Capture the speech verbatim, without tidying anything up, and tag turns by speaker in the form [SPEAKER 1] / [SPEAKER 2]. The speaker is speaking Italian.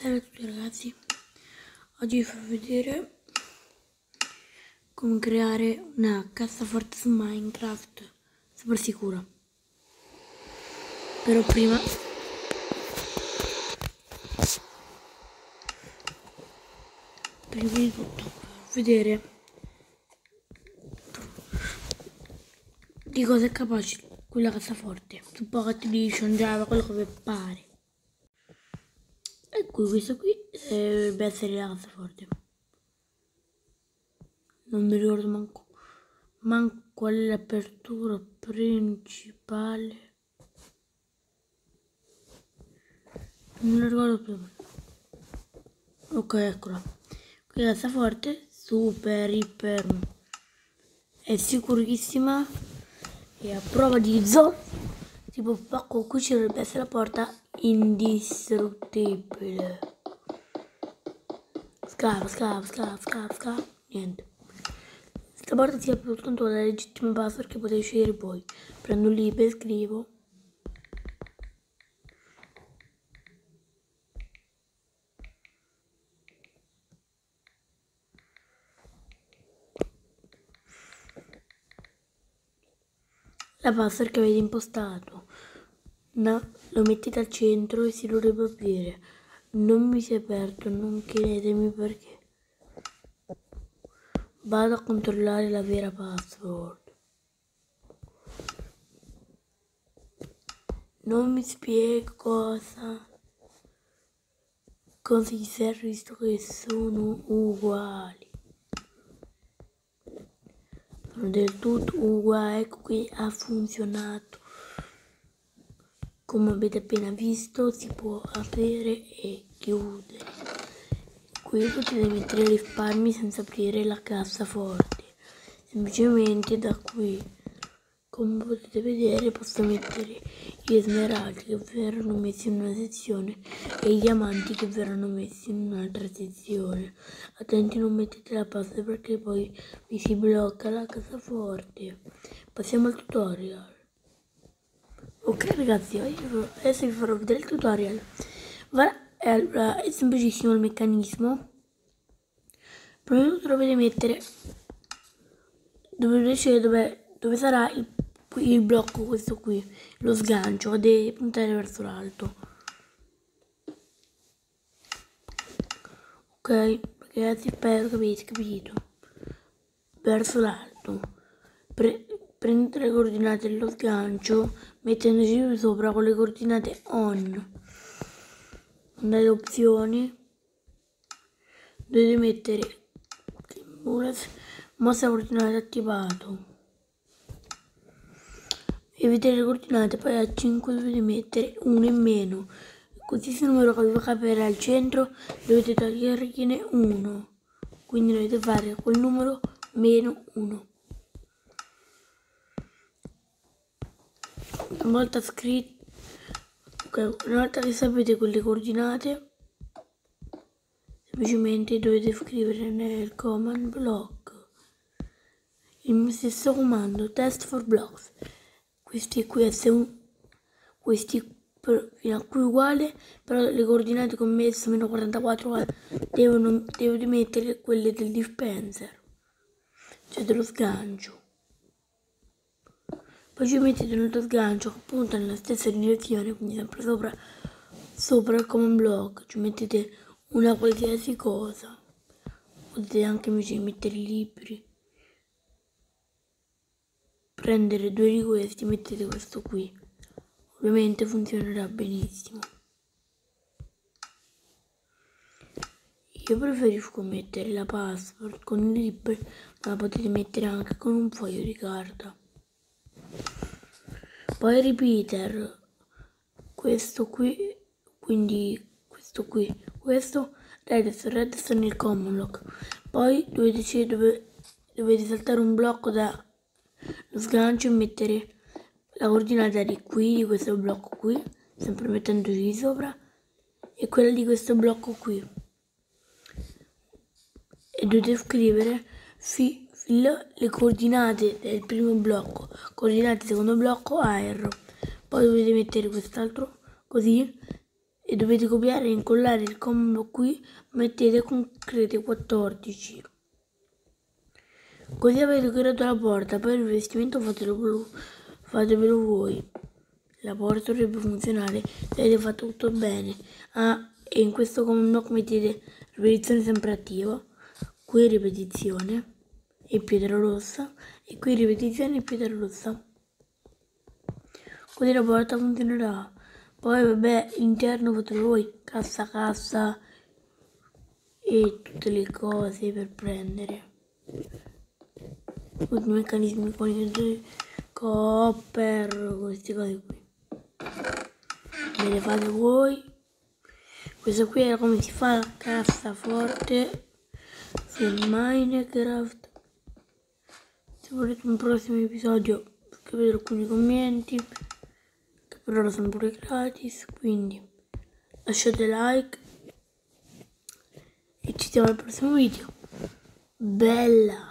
[SPEAKER 1] Salve a tutti ragazzi, oggi vi farò vedere come creare una cassaforte su Minecraft super sicura. Però prima prima di tutto vedere di cosa è capace quella cassaforte su Pocket Edition, Java, quello che vi pare. E qui questo qui dovrebbe essere la cassaforte. Non mi ricordo manco, manco qual è l'apertura principale. Non lo ricordo più. Ok, eccola. Qui la cassaforte super iper è sicurissima e a prova di zoo tipo poco. Qui ci dovrebbe essere la porta indistruttibile. Scava, scava, scava, scava, scava. Niente. Questa porta si apre soltanto con la legittima password che potete scegliere voi. Prendo lì e scrivo. La password che avete impostato. No, lo mettete al centro e si dovrebbe aprire. Non mi si è aperto, non chiedetemi perché. Vado a controllare la vera password. Non mi spiego cosa cosa gli serve visto che sono uguali. Sono del tutto uguali. Ecco qui ha funzionato. Come avete appena visto si può aprire e chiudere. Qui potete mettere risparmi senza aprire la cassaforte. Semplicemente da qui, come potete vedere, posso mettere gli smeraldi che verranno messi in una sezione e i diamanti che verranno messi in un'altra sezione. Attenti, non mettete la pasta perché poi vi si blocca la cassaforte. Passiamo al tutorial. Ok ragazzi, adesso vi farò vedere il tutorial. Allora, è semplicissimo il meccanismo. Prima di tutto dovete mettere dovete scegliere dove, dove sarà il, il blocco, questo qui, lo sgancio, deve puntare verso l'alto. Ok ragazzi, spero che avete capito. Verso l'alto. Pre prendete le coordinate dello sgancio mettendoci sopra con le coordinate on. Andate opzioni, dovete mettere mostra coordinate attivato e vedete le coordinate, poi a cinque dovete mettere uno in meno, così se il numero che vi capirà al centro dovete togliergliene uno, quindi dovete fare quel numero meno uno. Una volta scritto, okay, una volta che sapete quelle coordinate, semplicemente dovete scrivere nel command block il mio stesso comando, test for blocks. Questi qui S uno, questi fino a qui uguale, però le coordinate con messo meno quarantaquattro devono, devo mettere quelle del dispenser, cioè dello sgancio. Poi ci mettete nello sgancio che punta nella stessa direzione, quindi sempre sopra, sopra il command block, ci mettete una qualsiasi cosa. Potete anche invece mettere i libri. Prendere due di questi, mettete questo qui. Ovviamente funzionerà benissimo. Io preferisco mettere la password con i libri, ma la potete mettere anche con un foglio di carta. Poi repeater, questo qui, quindi questo qui, questo redstone, redstone nel command block. Poi dovete, dove, dovete saltare un blocco da lo sgancio e mettere la coordinata di qui, di questo blocco qui, sempre mettendoci di sopra, e quella di questo blocco qui. E dovete scrivere fi, fi, le coordinate del primo blocco, coordinate del secondo blocco, aero. Poi dovete mettere quest'altro così e dovete copiare e incollare il comando qui, mettete concrete quattordici. Così avete creato la porta, poi il rivestimento fatelo, fatevelo voi. La porta dovrebbe funzionare se avete fatto tutto bene. Ah, e in questo comando mettete ripetizione sempre attiva, qui ripetizione e pietra rossa, e qui ripetizione e pietra rossa. Così la porta funzionerà. Poi vabbè, l'interno fate voi, cassa cassa e tutte le cose per prendere. Tutti i meccanismi con il copper, queste cose qui. Me le fate voi. Questo qui è come si fa la cassaforte su Minecraft. Se volete un prossimo episodio scrivete alcuni commenti, che per ora sono pure gratis, quindi lasciate like e ci vediamo al prossimo video. Bella!